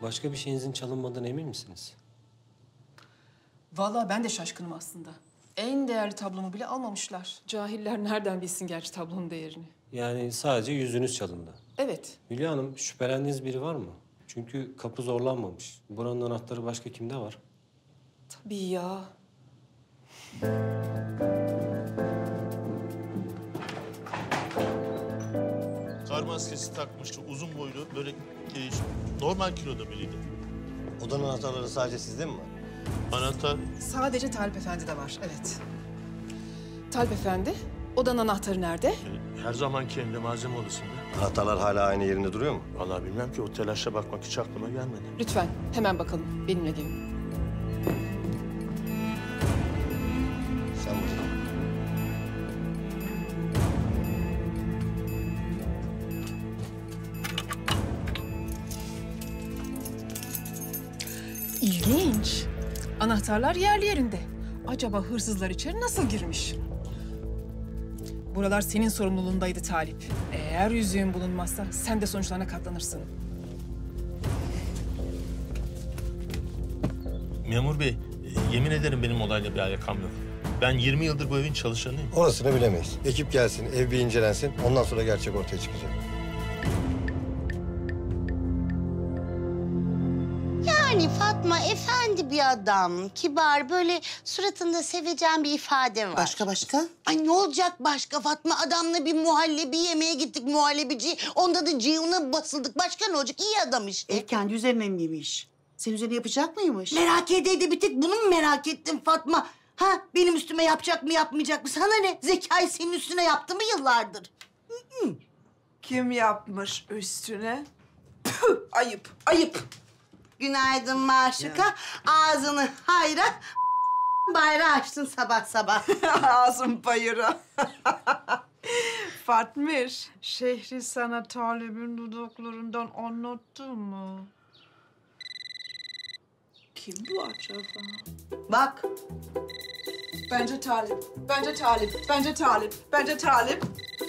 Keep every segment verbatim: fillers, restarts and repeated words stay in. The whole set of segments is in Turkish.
Başka bir şeyinizin çalınmadığına emin misiniz? Vallahi ben de şaşkınım aslında. En değerli tablomu bile almamışlar. Cahiller nereden bilsin gerçi tablonun değerini? Yani sadece yüzünüz çalındı. Evet. Hülya Hanım, şüphelendiğiniz biri var mı? Çünkü kapı zorlanmamış. Buranın anahtarı başka kimde var? Tabii ya. Kar maskesi takmıştı, uzun boylu, böyle e, normal kiloda biriydi. Odanın anahtarları sadece sizde mi var? Anahtar, Sadece Talip Efendi'de var, evet. Talip Efendi, odanın anahtarı nerede? e, her zamanki evde malzeme odasında. Anahtarlar hala aynı yerinde duruyor mu? Vallahi bilmem ki, o telaşla bakmak hiç aklıma gelmedi. Lütfen, hemen bakalım. Benimle gelin. Sen burada. İlginç. Anahtarlar yerli yerinde. Acaba hırsızlar içeri nasıl girmiş? Buralar senin sorumluluğundaydı Talip. Eğer yüzüğün bulunmazsa sen de sonuçlarına katlanırsın. Memur bey, e, yemin ederim benim olayla bir alakam yok. Ben yirmi yıldır bu evin çalışanıyım. Orasını bilemeyiz. Ekip gelsin, ev bir incelensin. Ondan sonra gerçek ortaya çıkacak. Yani Fatma efendi bir adam, kibar, böyle suratında sevecen bir ifade var. Başka başka? Ay ne olacak başka Fatma? Adamla bir muhallebi yemeye gittik muhallebici. Onda da Ceyhun'a basıldık. Başka ne olacak? İyi adam işte. Ev kendi üzerine mi yemiş? Senin üzerine yapacak mıymış? Merak edeydi bir tek bunu mu merak ettim Fatma? Ha benim üstüme yapacak mı yapmayacak mı? Sana ne? Zekai senin üstüne yaptı mı yıllardır? Kim yapmış üstüne? Püh, ayıp, ayıp. Günaydın Maşuka. Ağzını hayra bayrağı açtın sabah sabah. Ağzım bayıra. Fatmiş, şehri sana Talip'in dudaklarından anlattı mı? Kim bu acaba? Bak. Bence Talip, bence Talip, bence Talip, bence Talip.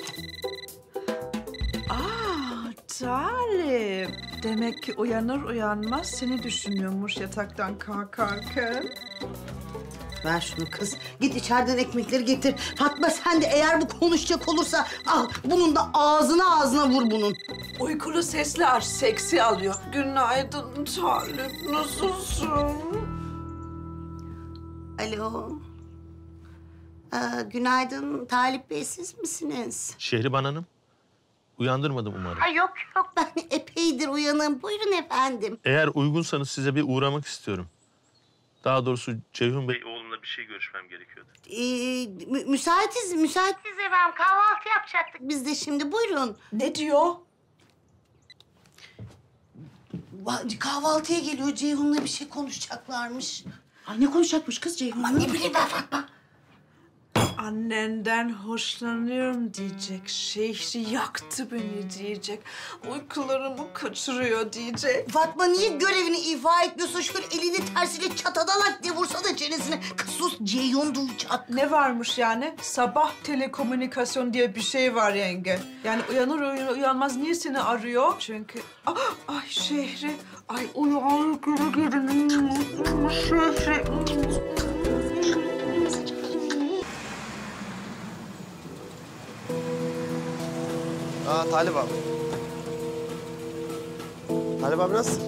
Aa, Talip. Demek ki uyanır uyanmaz seni düşünüyormuş yataktan kalkarken. Ver şunu kız. Git içeriden ekmekleri getir. Fatma sen de eğer bu konuşacak olursa al bunun da ağzına ağzına vur bunun. Uykulu sesli aç, seksi alıyor. Günaydın Talip, nasılsın? Alo. Ee, günaydın Talip Bey, siz misiniz? Şehriban Hanım, uyandırmadım umarım. Ay yok yok, ben epeydir uyanığım. Buyurun efendim. Eğer uygunsanız size bir uğramak istiyorum. Daha doğrusu Ceyhun Bey oğlumla bir şey görüşmem gerekiyordu. Ee, mü müsaitiz, müsaitiz efendim. Kahvaltı yapacaktık biz de şimdi. Buyurun. Ne diyor? Va- Kahvaltıya geliyor. Ceyhun'la bir şey konuşacaklarmış. Ay ne konuşacakmış kız Ceyhun? Aman ne bileyim ben Fatma. Annenden hoşlanıyorum diyecek. Şehri yaktı beni diyecek. Uykularımı kaçırıyor diyecek. Fatma niye görevini ifa etmiyorsun? Şöyle elini tersiyle çatadalak diye vursana çenesine. Kız sus, Ceyhun duyacak. Ne varmış yani? Sabah telekomünikasyon diye bir şey var yenge. Yani uyanır uyan- uyanmaz niye seni arıyor? Çünkü ah, ay şehri, ay uyan gülü şehri. Aa Talip abi. Talip abi nasılsın?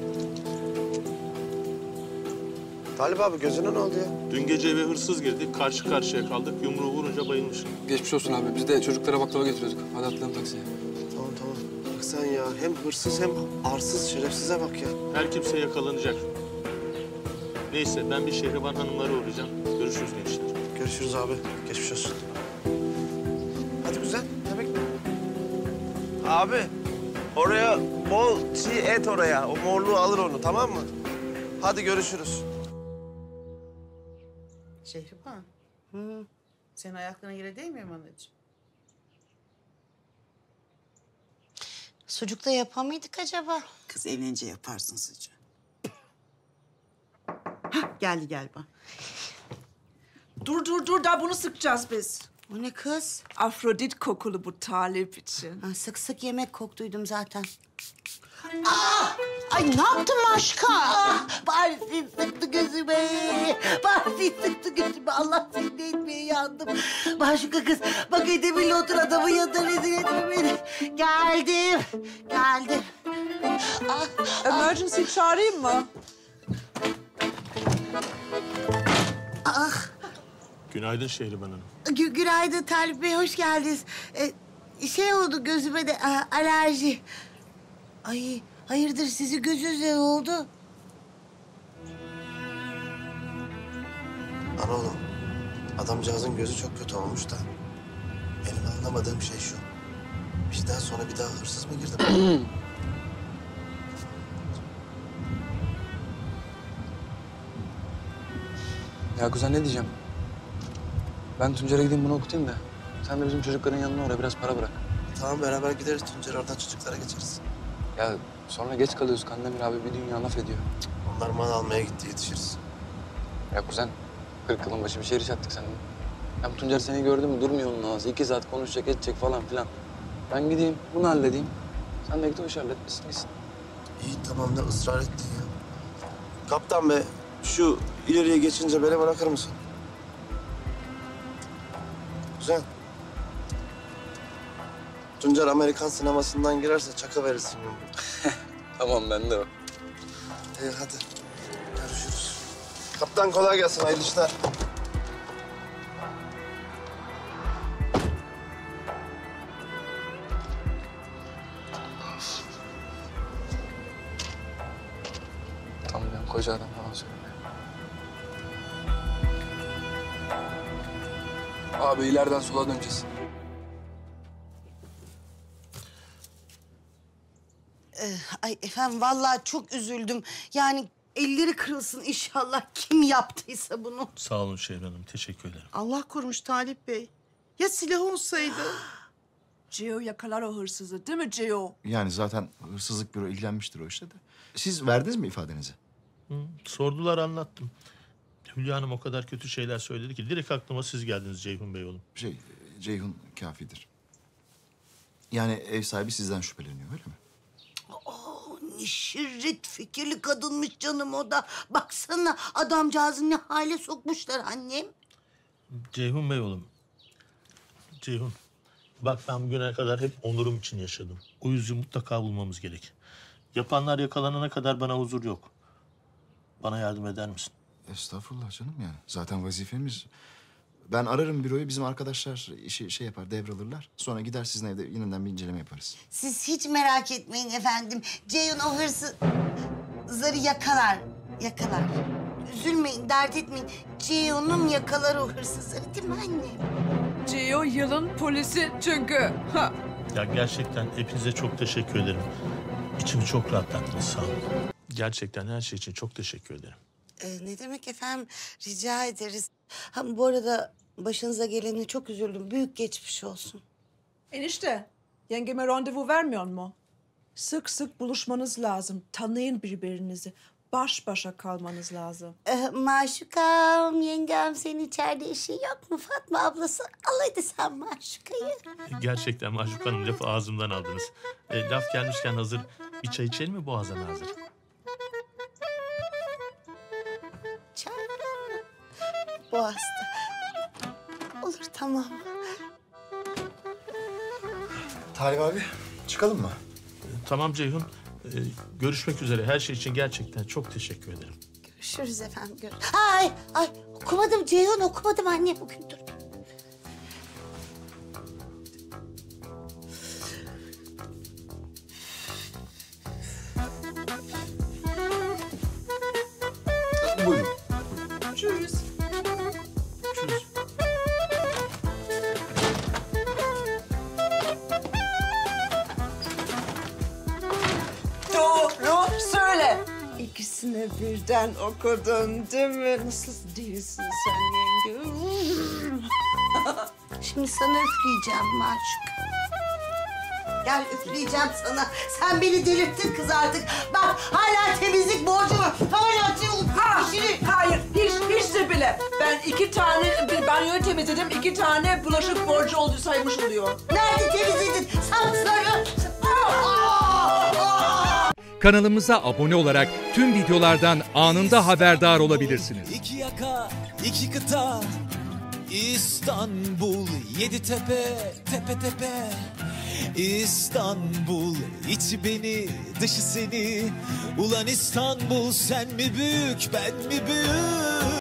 Talip abi gözüne ne oldu ya? Dün gece eve hırsız girdi, karşı karşıya kaldık. Yumruğu vurunca bayılmışım. Geçmiş olsun abi. Biz de çocuklara baklava getiriyorduk. Hadi atlayalım taksiye. Tamam tamam. Bak sen ya hem hırsız hem arsız şerefsize bak ya. Her kimse yakalanacak. Neyse, ben bir Şehriban Hanımlara uğrayacağım. Görüşürüz gençler. Görüşürüz abi. Geçmiş olsun. Hadi güzel. Ne bekliyorsun? Abi oraya bol çiğ et oraya. O morluğu alır onu tamam mı? Hadi görüşürüz. Şehriban. Hı. Senin ayaklarına yere değmiyor mu anneciğim? Sucukta yapamıyorduk acaba? Kız evlenince yaparsın sıcı. Hah geldi galiba. Dur dur dur daha bunu sıkacağız biz. O ne kız? Afrodit kokulu bu Talip için. Ha, sık sık yemek koktuydum zaten. Aa! Ay ne yaptın Maşka? Ah, Paris'in sıktı gözüme. Paris'in sıktı gözüme. Allah seni de etmeye yandım. Maşka kız, bak edebiyle otur adamın yanında rezil etme beni. Geldim, geldim. Ah, Emergency çağırayım mı? ah. Günaydın Şehriban Hanım. Gü günaydın Talip Bey, hoş geldiniz. Ee, şey oldu gözüme de a, alerji. Ay hayırdır sizi gözünüzde ne oldu? Ana oğlum, adamcağızın gözü çok kötü olmuş da. Benim anlamadığım şey şu. Bizden sonra bir daha hırsız mı girdi? Ya kuzen ne diyeceğim? Ben Tuncer'e gideyim bunu okutayım da. Sen de bizim çocukların yanına uğra biraz para bırak. Tamam beraber gideriz Tuncer, oradan çocuklara geçeriz. Ya sonra geç kalıyoruz. Kandemir abi bir dünya laf ediyor. Onlar mal almaya gitti, yetişiriz. Ya kuzen, kırk yılın başı bir şehir iş attık seninle. Hem Tuncer seni gördü mü durmuyor onun ağzı. İki saat konuşacak, edecek falan filan. Ben gideyim, bunu halledeyim. Sen de git o işi halletmişsin, gitsin. İyi tamam, ne ısrar ettin ya. Kaptan be, şu ileriye geçince beni bırakır mısın? Güzel. Tuncer Amerikan sinemasından girerse çaka verirsin yumruğu. Tamam, ben de o. İyi hadi. Görüşürüz. Kaptan kolay gelsin, hayırlı işler. Tam ben koca adam falan söyle. Abi ileriden sola döneceğiz. Ee, ay efendim vallahi çok üzüldüm. Yani elleri kırılsın inşallah kim yaptıysa bunu. Sağ olun Şehriban Hanım. Teşekkür ederim. Allah korumuş Talip Bey. Ya silah olsaydı? Gio yakalar o hırsızı değil mi Gio? Yani zaten hırsızlık büro ilgilenmiştir o işte de. Siz verdiniz mi ifadenizi? Hı, sordular, anlattım. Hülya Hanım o kadar kötü şeyler söyledi ki direkt aklıma siz geldiniz Ceyhun Bey oğlum. Şey, Ceyhun kafidir. Yani ev sahibi sizden şüpheleniyor öyle mi? Oh, ne şirret fikirli kadınmış canım o da. Baksana adamcağızı ne hale sokmuşlar annem. Ceyhun Bey oğlum. Ceyhun. Bak ben bugüne kadar hep onurum için yaşadım. O yüzden mutlaka bulmamız gerek. Yapanlar yakalanana kadar bana huzur yok. Bana yardım eder misin? Estağfurullah canım yani. Zaten vazifemiz. Ben ararım büroyu, bizim arkadaşlar işi şey yapar, devralırlar. Sonra gider sizin evde yeniden bir inceleme yaparız. Siz hiç merak etmeyin efendim. Ceyhun o hırsızları yakalar, yakalar. Üzülmeyin, dert etmeyin. Ceyhun'um yakalar o hırsızları değil mi anne? Gio yılın polisi çünkü. Ha. Ya gerçekten hepinize çok teşekkür ederim. İçimi çok rahatlattınız, sağ olun. Gerçekten her şey için çok teşekkür ederim. Ee, ne demek efendim, rica ederiz. Ha, bu arada başınıza geleni çok üzüldüm. Büyük geçmiş olsun. Enişte, yengeme randevu vermiyor mu? Sık sık buluşmanız lazım. Tanıyın birbirinizi. Baş başa kalmanız lazım. Ee, maşukam, yengem senin içeride işin yok mu? Fatma ablası, al hadi sen maşukayı. Gerçekten Maşuk Hanım lafı ağzımdan aldınız. E, laf gelmişken hazır bir çay içelim mi, boğazına hazır? Çay. Bu hasta. Olur tamam. Talip abi, çıkalım mı? E, tamam Ceyhun. E, görüşmek üzere. Her şey için gerçekten çok teşekkür ederim. Görüşürüz efendim. Gör ay, ay okumadım Ceyhun, okumadım anne bugün dur. Buyurun. Tschüss. Tschüss. Doğru söyle. İkisini birden okudun değil mi? Nasıl değilsin sen yenge? Şimdi sana üfleyeceğim maşuk. Gel üfleyeceğim sana. Sen beni delirttin kız artık. Bak hala temizlik borcu var. Hala Ha, işini... hayır, hiç, hiç de bile. Ben iki tane bir banyoyu temizledim, iki tane bulaşık borcu oldu saymış oluyor. Nerede temizledin? Sapsarı. Kanalımıza abone olarak tüm videolardan anında haberdar olabilirsiniz. İki yaka, iki kıta, İstanbul, yedi tepe, tepe tepe. İstanbul, içi beni, dışı seni. Ulan İstanbul, sen mi büyük, ben mi büyük?